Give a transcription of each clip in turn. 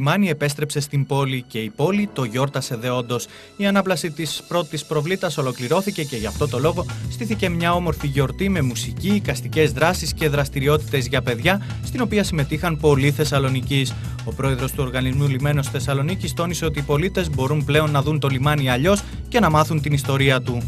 λιμάνι επέστρεψε στην πόλη και η πόλη το γιόρτασε δεόντως. Η ανάπλαση της πρώτης προβλήτας ολοκληρώθηκε και γι' αυτό το λόγο στήθηκε μια όμορφη γιορτή με μουσική, εικαστικές δράσεις και δραστηριότητες για παιδιά, στην οποία συμμετείχαν πολλοί Θεσσαλονικείς. Ο πρόεδρος του Οργανισμού Λιμένος Θεσσαλονίκης τόνισε ότι οι πολίτες μπορούν πλέον να δουν το λιμάνι αλλιώς και να μάθουν την ιστορία του.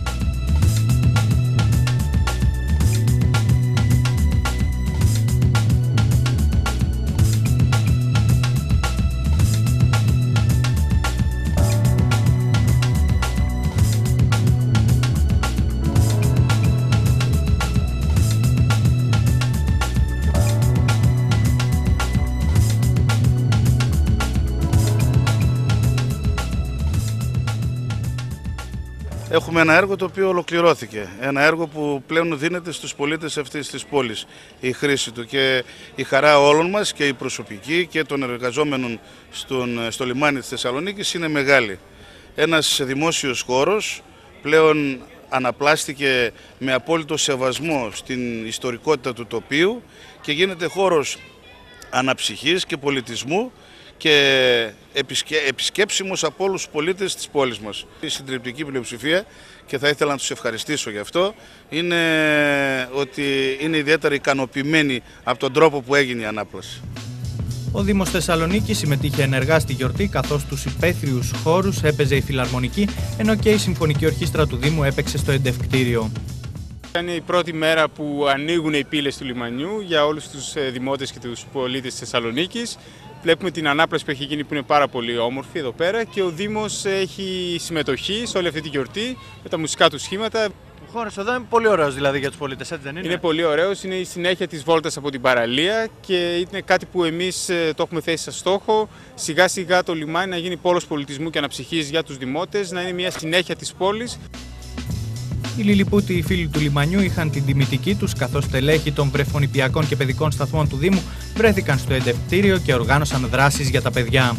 Έχουμε ένα έργο το οποίο ολοκληρώθηκε. Ένα έργο που πλέον δίνεται στους πολίτες αυτής της πόλης η χρήση του, και η χαρά όλων μας και η προσωπική και των εργαζόμενων στο λιμάνι της Θεσσαλονίκης είναι μεγάλη. Ένας δημόσιος χώρος πλέον αναπλάστηκε με απόλυτο σεβασμό στην ιστορικότητα του τοπίου και γίνεται χώρος αναψυχής και πολιτισμού και επισκέψιμος από όλους τους πολίτες της πόλης μας. Η συντριπτική πλειοψηφία, και θα ήθελα να τους ευχαριστήσω γι' αυτό, είναι ότι είναι ιδιαίτερα ικανοποιημένοι από τον τρόπο που έγινε η ανάπλαση. Ο Δήμος Θεσσαλονίκης συμμετείχε ενεργά στη γιορτή, καθώς στους υπαίθριους χώρους έπαιζε η Φιλαρμονική, ενώ και η Συμφωνική Ορχήστρα του Δήμου έπαιξε στο εντευκτήριο. Είναι η πρώτη μέρα που ανοίγουν οι πύλες του λιμανιού για όλους τους δημότες και τους πολίτες της Θεσσαλονίκης. Βλέπουμε την ανάπλαση που έχει γίνει, που είναι πάρα πολύ όμορφη εδώ πέρα, και ο Δήμος έχει συμμετοχή σε όλη αυτή τη γιορτή με τα μουσικά του σχήματα. Ο χώρος εδώ είναι πολύ ωραίος δηλαδή για τους πολίτες, έτσι δεν είναι? Είναι πολύ ωραίος, είναι η συνέχεια της βόλτας από την παραλία και είναι κάτι που εμείς το έχουμε θέσει σαν στόχο. Σιγά σιγά το λιμάνι να γίνει πόλος πολιτισμού και αναψυχής για τους δημότες, να είναι μια συνέχεια της πόλης. Οι λιλιπούτοι φίλοι του λιμανιού είχαν την τιμητική τους, καθώς στελέχοι των βρεφονιπιακών και παιδικών σταθμών του Δήμου βρέθηκαν στο εντευκτήριο και οργάνωσαν δράσεις για τα παιδιά.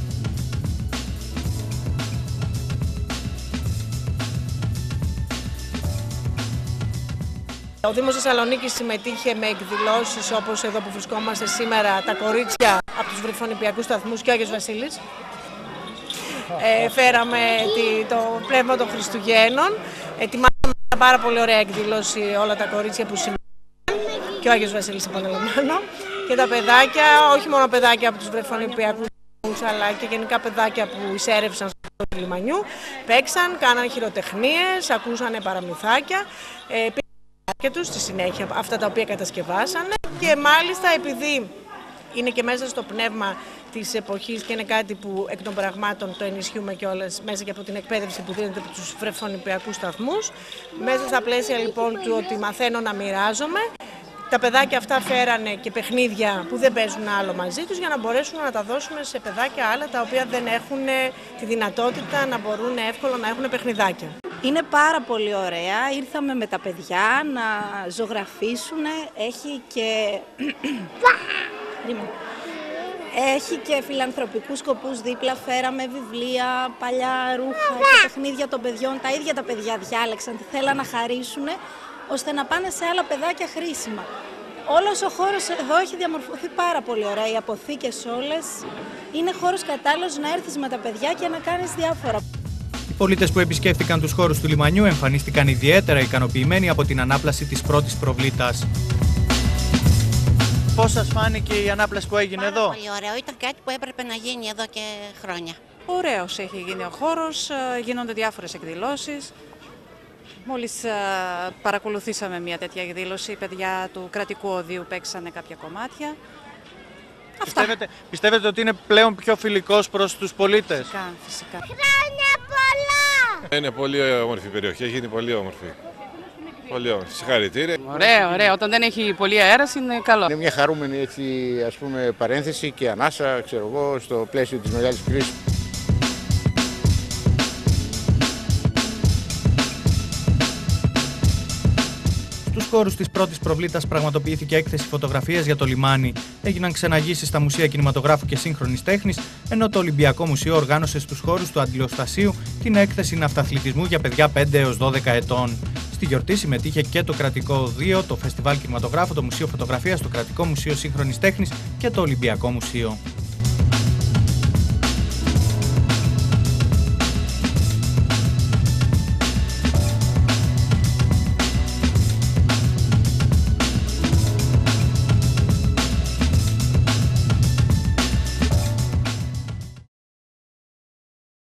Ο Δήμος Θεσσαλονίκης συμμετείχε με εκδηλώσεις όπως εδώ που βρισκόμαστε σήμερα, τα κορίτσια από τους βρεφονιπιακούς σταθμούς και ο Άγιος Βασίλης. Φέραμε το πνεύμα των Χριστουγέννων. Ετοιμάσαμε μια πάρα πολύ ωραία εκδήλωση, όλα τα κορίτσια που συμμετείχαν και ο Άγιος Βασίλης, επαναλαμβάνω, και τα παιδάκια, όχι μόνο παιδάκια από τους βρεφονιπιακούς σταθμούς, αλλά και γενικά παιδάκια που εισέρευσαν στο λιμανιού, παίξαν, κάναν χειροτεχνίες, ακούσαν παραμυθάκια, και τους στη συνέχεια αυτά τα οποία κατασκευάσανε, και μάλιστα επειδή είναι και μέσα στο πνεύμα της εποχής και είναι κάτι που εκ των πραγμάτων το ενισχύουμε κιόλας μέσα και από την εκπαίδευση που δίνεται από τους βρεφονιπιακούς σταθμούς, μέσα στα πλαίσια λοιπόν του ότι μαθαίνω να μοιράζομαι, τα παιδάκια αυτά φέρανε και παιχνίδια που δεν παίζουν άλλο μαζί τους για να μπορέσουν να τα δώσουν σε παιδάκια άλλα τα οποία δεν έχουν τη δυνατότητα να μπορούν εύκολα να έχουν παιχνιδάκια. Είναι πάρα πολύ ωραία, ήρθαμε με τα παιδιά να ζωγραφίσουν, έχει και φιλανθρωπικούς σκοπούς δίπλα, φέραμε βιβλία, παλιά ρούχα και παιχνίδια των παιδιών, τα ίδια τα παιδιά διάλεξαν τι θέλαν να χαρίσουν, ώστε να πάνε σε άλλα παιδάκια χρήσιμα. Όλος ο χώρος εδώ έχει διαμορφωθεί πάρα πολύ ωραία, οι αποθήκες όλες, είναι χώρος κατάλληλος να έρθεις με τα παιδιά και να κάνεις διάφορα. Οι πολίτες που επισκέφτηκαν τους χώρους του λιμανιού εμφανίστηκαν ιδιαίτερα ικανοποιημένοι από την ανάπλαση της πρώτης προβλήτας. Πώς σας φάνηκε η ανάπλαση που έγινε εδώ? Πολύ ωραίο, ήταν κάτι που έπρεπε να γίνει εδώ και χρόνια. Ωραίος έχει γίνει ο χώρος, γίνονται διάφορες εκδηλώσεις. Μόλις παρακολουθήσαμε μια τέτοια εκδήλωση, οι παιδιά του κρατικού οδείου παίξανε κάποια κομμάτια. Πιστεύετε ότι είναι πλέον πιο φιλικός προς τους πολίτες? Φυσικά. Χρόνια πολλά! Είναι πολύ όμορφη η περιοχή, έχει γίνει πολύ όμορφη. Πολύ όμορφη. Συγχαρητήρια. Ωραία. Όταν δεν έχει πολύ αέρας είναι καλό. Είναι μια χαρούμενη έτσι, ας πούμε, παρένθεση και ανάσα, ξέρω εγώ, στο πλαίσιο της μεγάλης κρίσης. Στους χώρους της πρώτης προβλήτας πραγματοποιήθηκε έκθεση φωτογραφίας για το λιμάνι. Έγιναν ξεναγήσεις στα Μουσεία Κινηματογράφου και Σύγχρονης Τέχνης, ενώ το Ολυμπιακό Μουσείο οργάνωσε στους χώρους του Αντιλοστασίου την έκθεση ναυταθλητισμού για παιδιά 5 έως 12 ετών. Στη γιορτή συμμετείχε και το Κρατικό Οδείο, το Φεστιβάλ Κινηματογράφου, το Μουσείο Φωτογραφίας, το Κρατικό Μουσείο Σύγχρονης Τέχνης και το Ολυμπιακό Μουσείο.